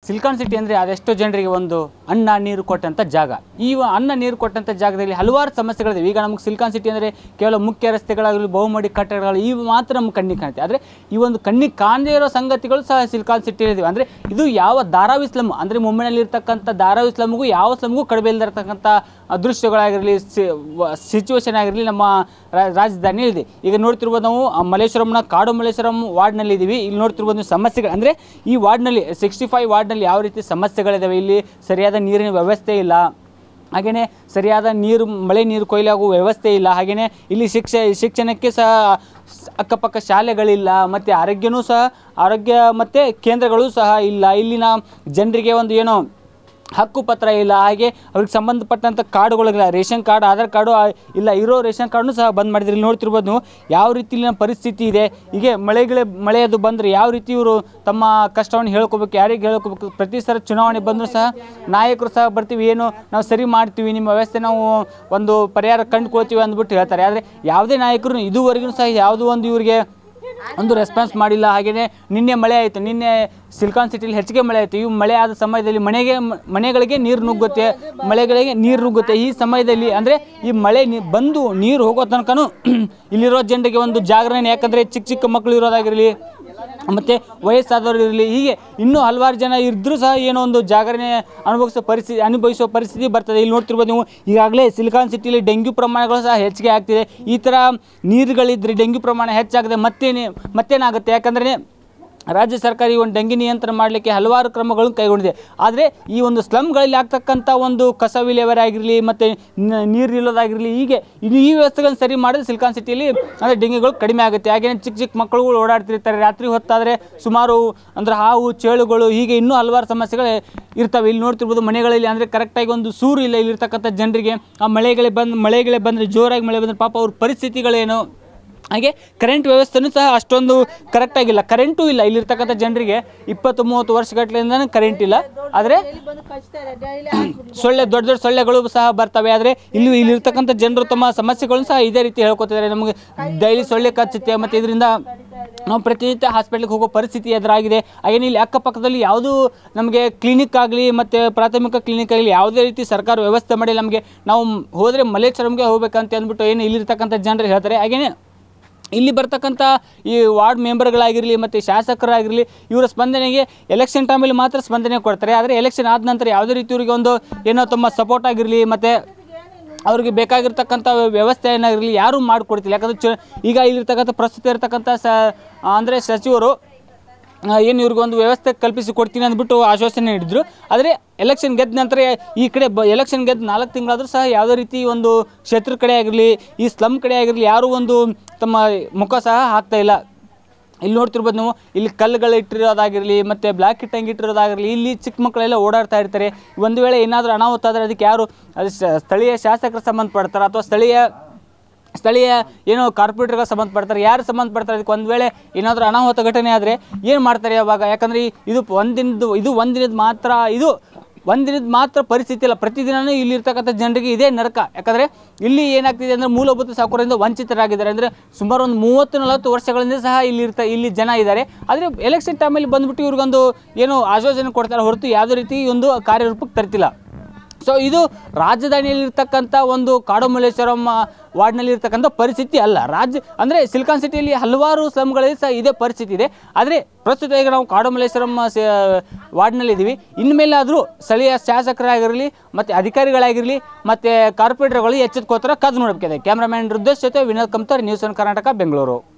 Silicon city ಅಂದರೆ ಅದೆಷ್ಟೋ ಜನರಿಗೆ ಒಂದು ಅನ್ನ ನೀರು ಕೊಟ್ಟಂಥ ಜಾಗ. ಈ ಅನ್ನ ನೀರು ಕೊಟ್ಟಂಥ ಜಾಗದಲ್ಲಿ ಹಲವಾರು ಸಮಸ್ಯೆಗಳಿವೆ. ಈಗ ನಮಗೆ ಸಿಲಿಕಾನ್ ಸಿಟಿ ಅಂದರೆ ಕೇವಲ ಮುಖ್ಯ ರಸ್ತೆಗಳಾಗಲಿ, ಬಹುಮಡಿ ಕಟ್ಟಡಗಳು ಇವು ಮಾತ್ರ ನಮ್ಗೆ ಕಣ್ಣಿಗೆ ಕಾಣುತ್ತೆ. ಆದರೆ ಈ ಒಂದು ಕಣ್ಣಿಗೆ ಕಾಣದೇ ಇರೋ ಸಂಗತಿಗಳು ಸಹ ಸಿಲಿಕಾನ್ ಸಿಟಿಯಲ್ಲಿವೆ. ಅಂದರೆ ಇದು ಯಾವ ಧಾರಾವಿ ಸ್ಲಮ್ ಅಂದರೆ ಮುಂಬೈನಲ್ಲಿರ್ತಕ್ಕಂಥ ಧಾರಾವಿ ಸ್ಲಮ್ಗೂ ಯಾವ ಸ್ಲಮ್ಗೂ ಕಡಿಮೆ ಇಲ್ಲದಿರ್ತಕ್ಕಂಥ ದೃಶ್ಯಗಳಾಗಿರಲಿ, ಸಿಚುವೇಶನ್ ಆಗಿರಲಿ ನಮ್ಮ ರಾಜಧಾನಿ ಇದೆ. ಈಗ ನೋಡ್ತಿರ್ಬೋದು ನಾವು ಮಲ್ಲೇಶ್ವರಂನ ಕಾಡು ಮಲ್ಲೇಶ್ವರಂ ವಾರ್ಡ್ನಲ್ಲಿ ಇದ್ದೀವಿ. ಇಲ್ಲಿ ನೋಡ್ತಿರ್ಬೋದು ಸಮಸ್ಯೆಗಳು ಅಂದರೆ ಈ ವಾರ್ಡ್ನಲ್ಲಿ 65 ವಾರ್ಡ್ನಲ್ಲಿ ಯಾವ ರೀತಿ ಸಮಸ್ಯೆಗಳಿದ್ದಾವೆ. ಇಲ್ಲಿ ಸರಿಯಾದ ನೀರಿನ ವ್ಯವಸ್ಥೆ ಇಲ್ಲ, ಹಾಗೆಯೇ ಸರಿಯಾದ ಮಳೆ ನೀರು ಕೊಯ್ಲಾಗುವ ವ್ಯವಸ್ಥೆ ಇಲ್ಲ. ಹಾಗೆಯೇ ಇಲ್ಲಿ ಶಿಕ್ಷಣಕ್ಕೆ ಸಹ ಅಕ್ಕಪಕ್ಕ ಶಾಲೆಗಳಿಲ್ಲ, ಮತ್ತು ಆರೋಗ್ಯ ಮತ್ತು ಕೇಂದ್ರಗಳು ಸಹ ಇಲ್ಲ. ಇಲ್ಲಿನ ಜನರಿಗೆ ಒಂದು ಏನೋ ಹಕ್ಕುಪತ್ರ ಇಲ್ಲ. ಹಾಗೆ ಅವ್ರಿಗೆ ಸಂಬಂಧಪಟ್ಟಂಥ ಕಾರ್ಡುಗಳಿಲ್ಲ, ರೇಷನ್ ಕಾರ್ಡ್, ಆಧಾರ್ ಕಾರ್ಡು ಇಲ್ಲ. ಇರೋ ರೇಷನ್ ಕಾರ್ಡ್ನು ಸಹ ಬಂದ್ ಮಾಡಿದ್ರು. ಇಲ್ಲಿ ನೋಡ್ತಿರ್ಬೋದು ನೀವು ಯಾವ ರೀತಿ ಇಲ್ಲಿನ ಪರಿಸ್ಥಿತಿ ಇದೆ. ಹೀಗೆ ಮಳೆಯದು ಬಂದರೆ ಯಾವ ರೀತಿ ಇವರು ತಮ್ಮ ಕಷ್ಟವನ್ನು ಹೇಳ್ಕೋಬೇಕು, ಯಾರಿಗೆ ಹೇಳ್ಕೋಬೇಕು. ಪ್ರತಿ ಸಲ ಚುನಾವಣೆ ಬಂದರೂ ಸಹ ನಾಯಕರು ಸಹ ಬರ್ತೀವಿ, ಏನು ನಾವು ಸರಿ ಮಾಡ್ತೀವಿ, ನಿಮ್ಮ ವ್ಯವಸ್ಥೆ ನಾವು ಒಂದು ಪರಿಹಾರ ಕಂಡುಕೊಳ್ತೀವಿ ಅಂದ್ಬಿಟ್ಟು ಹೇಳ್ತಾರೆ. ಆದರೆ ಯಾವುದೇ ನಾಯಕರು ಇದುವರೆಗೂ ಸಹ ಯಾವುದೋ ಒಂದು ಇವರಿಗೆ ಒಂದು ರೆಸ್ಪಾನ್ಸ್ ಮಾಡಿಲ್ಲ. ಹಾಗೆಯೇ ನಿನ್ನೆ ಮಳೆ ಆಯಿತು, ನಿನ್ನೆ ಸಿಲಿಕಾನ್ ಸಿಟಿಲಿ ಹೆಚ್ಚಿಗೆ ಮಳೆ ಆಯಿತು. ಈ ಮಳೆ ಆದ ಸಮಯದಲ್ಲಿ ಮನೆಗಳಿಗೆ ನೀರು ನುಗ್ಗುತ್ತೆ, ಮಳೆಗಳಿಗೆ ನೀರು ನುಗ್ಗುತ್ತೆ. ಈ ಸಮಯದಲ್ಲಿ ಅಂದರೆ ಈ ಮಳೆ ಬಂದು ನೀರು ಹೋಗೋ ತನಕನೂ ಇಲ್ಲಿರೋ ಜನರಿಗೆ ಒಂದು ಜಾಗರಣೆ. ಯಾಕಂದರೆ ಚಿಕ್ಕ ಮಕ್ಕಳು ಇರೋದಾಗಿರಲಿ, ಮತ್ತು ವಯಸ್ಸಾದವರು ಇರಲಿ, ಹೀಗೆ ಇನ್ನೂ ಹಲವಾರು ಜನ ಇದ್ದರೂ ಸಹ ಏನೋ ಒಂದು ಜಾಗರಣೆ ಅನುಭವಿಸುವ ಪರಿಸ್ಥಿತಿ ಬರ್ತದೆ. ಇಲ್ಲಿ ನೋಡ್ತಿರ್ಬೋದು ನೀವು ಈಗಾಗಲೇ ಸಿಲಿಕಾನ್ ಸಿಟಿಯಲ್ಲಿ ಡೆಂಗ್ಯೂ ಪ್ರಮಾಣಗಳು ಸಹ ಹೆಚ್ಚಿಗೆ ಆಗ್ತಿದೆ. ಈ ಥರ ನೀರುಗಳಿದ್ದರೆ ಡೆಂಗ್ಯೂ ಪ್ರಮಾಣ ಹೆಚ್ಚಾಗದೆ ಮತ್ತೇನಾಗುತ್ತೆ. ಯಾಕಂದರೆ ರಾಜ್ಯ ಸರ್ಕಾರ ಈ ಒಂದು ಡೆಂಗಿ ನಿಯಂತ್ರಣ ಮಾಡಲಿಕ್ಕೆ ಹಲವಾರು ಕ್ರಮಗಳನ್ನು ಕೈಗೊಂಡಿದೆ. ಆದರೆ ಈ ಒಂದು ಸ್ಲಮ್ಗಳಲ್ಲಿ ಆಗ್ತಕ್ಕಂಥ ಒಂದು ಕಸ ವಿಲೇವಾರಿ ಆಗಿರಲಿ, ಮತ್ತು ನೀರು ನಿಲ್ಲೋದಾಗಿರಲಿ, ಹೀಗೆ ಈ ವ್ಯವಸ್ಥೆಗಳನ್ನು ಸರಿ ಮಾಡಿದ್ರೆ ಸಿಲಿಕಾನ್ ಸಿಟಿಯಲ್ಲಿ ಅಂದರೆ ಡೆಂಗಿಗಳು ಕಡಿಮೆ ಆಗುತ್ತೆ. ಹಾಗೆಯೇ ಚಿಕ್ಕ ಮಕ್ಕಳುಗಳು ಓಡಾಡ್ತಿರ್ತಾರೆ. ರಾತ್ರಿ ಹೊತ್ತಾದರೆ ಸುಮಾರು ಅಂದರೆ ಹಾವು, ಚೇಳುಗಳು, ಹೀಗೆ ಇನ್ನೂ ಹಲವಾರು ಸಮಸ್ಯೆಗಳು ಇರ್ತವೆ. ಇಲ್ಲಿ ನೋಡ್ತಿರ್ಬೋದು ಮನೆಗಳಲ್ಲಿ ಅಂದರೆ ಕರೆಕ್ಟಾಗಿ ಒಂದು ಸೂರು ಇಲ್ಲ ಇಲ್ಲಿರ್ತಕ್ಕಂಥ ಜನರಿಗೆ. ಆ ಮಳೆಗಳೇ ಬಂದರೆ, ಜೋರಾಗಿ ಮಳೆ ಬಂದರೆ ಪಾಪ ಅವ್ರ ಪರಿಸ್ಥಿತಿಗಳೇನು. ಹಾಗೆ ಕರೆಂಟ್ ವ್ಯವಸ್ಥೆನೂ ಸಹ ಅಷ್ಟೊಂದು ಕರೆಕ್ಟಾಗಿಲ್ಲ, ಕರೆಂಟೂ ಇಲ್ಲ ಇಲ್ಲಿರ್ತಕ್ಕಂಥ ಜನರಿಗೆ. 20-30 ವರ್ಷಗಟ್ಟಲೆಯಿಂದನೇ ಕರೆಂಟ್ ಇಲ್ಲ. ಆದರೆ ದೊಡ್ಡ ಸೊಳ್ಳೆಗಳು ಸಹ ಬರ್ತವೆ. ಆದರೆ ಇಲ್ಲಿರ್ತಕ್ಕಂಥ ಜನರು ತಮ್ಮ ಸಮಸ್ಯೆಗಳನ್ನು ಸಹ ಇದೇ ರೀತಿ ಹೇಳ್ಕೊತಿದ್ದಾರೆ. ನಮಗೆ ಡೈಲಿ ಸೊಳ್ಳೆ ಕಚ್ಚುತ್ತೆ, ಮತ್ತು ಇದರಿಂದ ನಾವು ಪ್ರತಿನಿತ್ಯ ಹಾಸ್ಪಿಟ್ಲಿಗೆ ಹೋಗೋ ಪರಿಸ್ಥಿತಿ ಎದುರಾಗಿದೆ. ಹಾಗೇನೆ ಇಲ್ಲಿ ಅಕ್ಕಪಕ್ಕದಲ್ಲಿ ಯಾವುದೂ ನಮಗೆ ಕ್ಲಿನಿಕ್ ಆಗಲಿ, ಮತ್ತು ಪ್ರಾಥಮಿಕ ಕ್ಲಿನಿಕ್ ಆಗಲಿ ಯಾವುದೇ ರೀತಿ ಸರ್ಕಾರ ವ್ಯವಸ್ಥೆ ಮಾಡಿ ನಮಗೆ ನಾವು ಹೋದರೆ ಮಲ್ಲೇಶ್ವರಂಗೆ ಹೋಗ್ಬೇಕಂತ ಅಂದ್ಬಿಟ್ಟು ಏನು ಇಲ್ಲಿರ್ತಕ್ಕಂಥ ಜನರು ಹೇಳ್ತಾರೆ. ಹಾಗೆಯೇ ಇಲ್ಲಿ ಬರ್ತಕ್ಕಂಥ ಈ ವಾರ್ಡ್ ಮೆಂಬರ್ಗಳಾಗಿರಲಿ, ಮತ್ತು ಶಾಸಕರಾಗಿರಲಿ, ಇವರ ಸ್ಪಂದನೆಗೆ ಎಲೆಕ್ಷನ್ ಟೈಮಲ್ಲಿ ಮಾತ್ರ ಸ್ಪಂದನೆ ಕೊಡ್ತಾರೆ. ಆದರೆ ಎಲೆಕ್ಷನ್ ಆದ ನಂತರ ಯಾವುದೇ ರೀತಿ ಇವರಿಗೆ ಒಂದು ಏನೋ ತಮ್ಮ ಸಪೋರ್ಟ್ ಆಗಿರಲಿ, ಮತ್ತು ಅವ್ರಿಗೆ ಬೇಕಾಗಿರ್ತಕ್ಕಂಥ ವ್ಯವಸ್ಥೆ ಏನಾಗಿರಲಿ ಯಾರೂ ಮಾಡಿಕೊಡ್ತಿಲ್ಲ. ಯಾಕಂದರೆ ಈಗ ಇಲ್ಲಿರ್ತಕ್ಕಂಥ ಪ್ರಸ್ತುತ ಇರ್ತಕ್ಕಂಥ ಅಂದರೆ ಸಚಿವರು ಏನು ಇವ್ರಿಗೊಂದು ವ್ಯವಸ್ಥೆ ಕಲ್ಪಿಸಿ ಕೊಡ್ತೀನಿ ಅಂದ್ಬಿಟ್ಟು ಆಶ್ವಾಸನೆ ನೀಡಿದ್ರು. ಆದರೆ ಎಲೆಕ್ಷನ್ ಗೆದ್ದ ನಂತರ ಈ ಕಡೆ ಎಲೆಕ್ಷನ್ ಗೆದ್ದು 4 ತಿಂಗಳಾದರೂ ಸಹ ಯಾವುದೇ ರೀತಿ ಒಂದು ಕ್ಷೇತ್ರ ಕಡೆ ಆಗಿರಲಿ, ಈ ಸ್ಲಮ್ ಕಡೆ ಆಗಿರಲಿ ಯಾರೂ ಒಂದು ತಮ್ಮ ಮುಖ ಸಹ ಹಾಕ್ತಾಯಿಲ್ಲ. ಇಲ್ಲಿ ನೋಡ್ತಿರ್ಬೋದು ನೀವು, ಇಲ್ಲಿ ಕಲ್ಲುಗಳು ಇಟ್ಟಿರೋದಾಗಿರಲಿ, ಮತ್ತು ಬ್ಲ್ಯಾಕ್ ಇಟ್ಟಂಗೆ ಇಟ್ಟಿರೋದಾಗಿರಲಿ, ಇಲ್ಲಿ ಚಿಕ್ಕ ಮಕ್ಕಳೆಲ್ಲ ಓಡಾಡ್ತಾ ಇರ್ತಾರೆ. ಒಂದು ವೇಳೆ ಏನಾದರೂ ಅನಾಹುತ ಆದರೆ ಅದಕ್ಕೆ ಯಾರು ಅದು ಸ್ಥಳೀಯ ಶಾಸಕರು ಸಂಬಂಧಪಡ್ತಾರೆ, ಅಥವಾ ಸ್ಥಳೀಯ ಏನೋ ಕಾರ್ಪೊರೇಟರ್ಗೆ ಸಂಬಂಧಪಡ್ತಾರೆ, ಯಾರು ಸಂಬಂಧಪಡ್ತಾರೆ. ಅದಕ್ಕೆ ಒಂದು ವೇಳೆ ಏನಾದರೂ ಅನಾಹುತ ಘಟನೆ ಆದರೆ ಏನು ಮಾಡ್ತಾರೆ ಅವಾಗ? ಯಾಕಂದರೆ ಇದು ಒಂದಿನದ ಮಾತ್ರ ಪರಿಸ್ಥಿತಿ ಇಲ್ಲ, ಪ್ರತಿದಿನವೂ ಇಲ್ಲಿರ್ತಕ್ಕಂಥ ಜನರಿಗೆ ಇದೇ ನರಕ. ಯಾಕಂದರೆ ಇಲ್ಲಿ ಏನಾಗ್ತಿದೆ ಅಂದರೆ ಮೂಲಭೂತ ಸೌಕರ್ಯದಿಂದ ವಂಚಿತರಾಗಿದ್ದಾರೆ. ಅಂದರೆ ಸುಮಾರು ಒಂದು 30-40 ವರ್ಷಗಳಿಂದ ಸಹ ಇಲ್ಲಿ ಜನ ಇದ್ದಾರೆ. ಆದರೆ ಎಲೆಕ್ಷನ್ ಟೈಮಲ್ಲಿ ಬಂದುಬಿಟ್ಟು ಇವ್ರಿಗೊಂದು ಏನು ಆಶ್ವಾಸನೆ ಕೊಡ್ತಾರೆ ಹೊರತು ಯಾವುದೇ ರೀತಿ ಒಂದು ಕಾರ್ಯರೂಪಕ್ಕೆ ತರ್ತಿಲ್ಲ. ಸೊ ಇದು ರಾಜಧಾನಿಯಲ್ಲಿರ್ತಕ್ಕಂಥ ಒಂದು ಕಾಡು ಮಲ್ಲೇಶ್ವರಂ ವಾರ್ಡ್ನಲ್ಲಿರ್ತಕ್ಕಂಥ ಪರಿಸ್ಥಿತಿ ಅಲ್ಲ. ಅಂದರೆ ಸಿಲಿಕಾನ್ ಸಿಟಿಯಲ್ಲಿ ಹಲವಾರು ಸ್ಲಮ್ಗಳಲ್ಲಿ ಸಹ ಇದೇ ಪರಿಸ್ಥಿತಿ ಇದೆ. ಆದರೆ ಪ್ರಸ್ತುತ ಈಗ ನಾವು ಕಾಡು ಮಲ್ಲೇಶ್ವರಂ ವಾರ್ಡ್ನಲ್ಲಿದ್ದೀವಿ. ಇನ್ಮೇಲಾದರೂ ಸ್ಥಳೀಯ ಶಾಸಕರಾಗಿರಲಿ, ಮತ್ತು ಅಧಿಕಾರಿಗಳಾಗಿರಲಿ, ಮತ್ತು ಕಾರ್ಪೊರೇಟರ್ಗಳು ಎಚ್ಚೆತ್ಕೋತಾರೆ, ಕಾದು ನೋಡಬೇಕಿದೆ. ಕ್ಯಾಮ್ರಾಮ್ಯಾನ್ ರುದ್ರೇಶ್ ಜೊತೆ ವಿನೋದ್ ಕಮ್ತಾರ್, ನ್ಯೂಸ್ ಒನ್ ಕರ್ನಾಟಕ, ಬೆಂಗಳೂರು.